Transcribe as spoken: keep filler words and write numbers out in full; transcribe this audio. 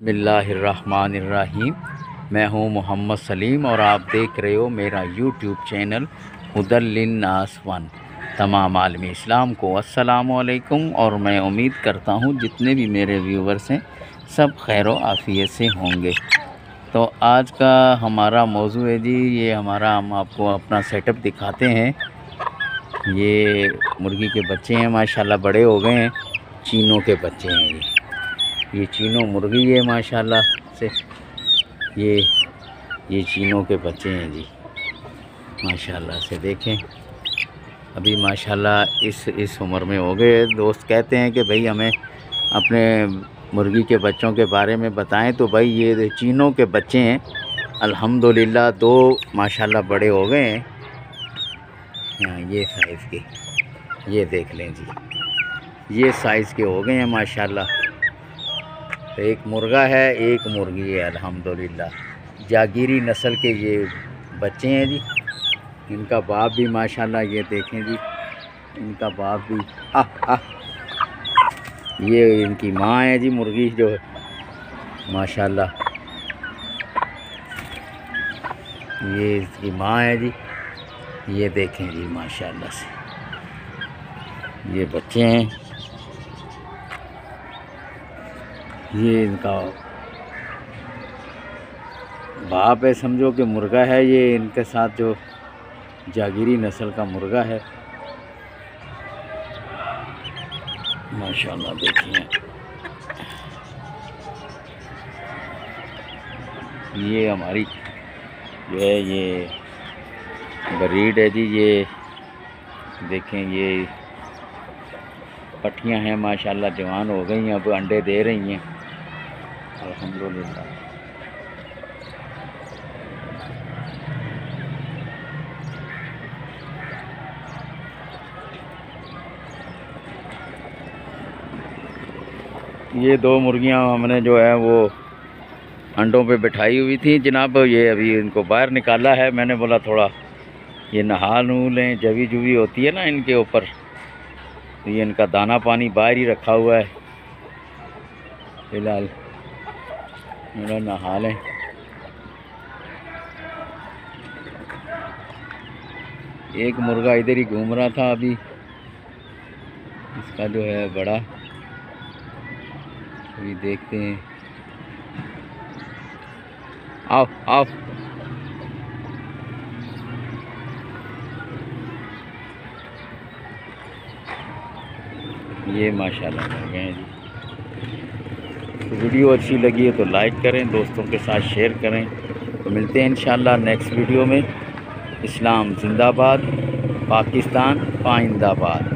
बिस्मिल्लाहिर्रहमानिर्रहीम। मैं हूं मोहम्मद सलीम और आप देख रहे हो मेरा यूट्यूब चैनल हुदल लिन्नास वन। तमाम आलमी इस्लाम को अस्सलामु अलैकुम। और मैं उम्मीद करता हूं जितने भी मेरे व्यूवर्स हैं सब खैर व आफ़ियत से होंगे। तो आज का हमारा मौजू है जी, ये हमारा हम आपको अपना सेटअप दिखाते हैं। ये मुर्गी के बच्चे हैं, माशाल्लाह बड़े हो गए हैं। चीनों के बच्चे हैं ये ये चीनों मुर्गी है माशाल्लाह से। ये ये चीनों के बच्चे हैं जी, माशाल्लाह से। देखें अभी माशाल्लाह इस इस उम्र में हो गए। दोस्त कहते हैं कि भाई हमें अपने मुर्गी के बच्चों के बारे में बताएं, तो भाई ये चीनों के बच्चे हैं अल्हम्दुलिल्लाह। दो माशाल्लाह बड़े हो गए हैं। हाँ, ये साइज़ के, ये देख लें जी, ये साइज़ के हो गए हैं माशाल्लाह। तो एक मुर्गा है, एक मुर्गी है अल्हम्दुलिल्लाह। जागीरी नस्ल के ये बच्चे हैं जी। इनका बाप भी माशाल्लाह, ये देखें जी, इनका बाप भी आह आह। ये इनकी माँ है जी, मुर्गी जो माशाल्लाह, ये इसकी माँ है जी। ये देखें जी माशाल्लाह से, ये बच्चे हैं। ये इनका बाप है, समझो कि मुर्गा है ये। इनके साथ जो जागीरी नस्ल का मुर्गा है माशाल्लाह। देखिए ये हमारी जो है ये ब्रीड है जी। ये देखें, ये पट्टियां हैं माशाल्लाह, जवान हो गई हैं, अब अंडे दे रही हैं अल्हम्दुलिल्लाह। ये दो मुर्गियां हमने जो है वो अंडों पे बिठाई हुई थी जनाब। ये अभी इनको बाहर निकाला है। मैंने बोला थोड़ा ये नहा नू लें, जवी जुवी होती है ना इनके ऊपर, तो ये इनका दाना पानी बाहर ही रखा हुआ है फिलहाल। मेरा नहा लें। एक मुर्गा इधर ही घूम रहा था अभी, इसका जो है बड़ा, अभी देखते हैं। आओ आओ, ये माशाल्लाह हो गए हैं जी। तो वीडियो अच्छी लगी है तो लाइक करें, दोस्तों के साथ शेयर करें। तो मिलते हैं इंशाल्लाह नेक्स्ट वीडियो में। इस्लाम जिंदाबाद, पाकिस्तान पाइंदाबाद।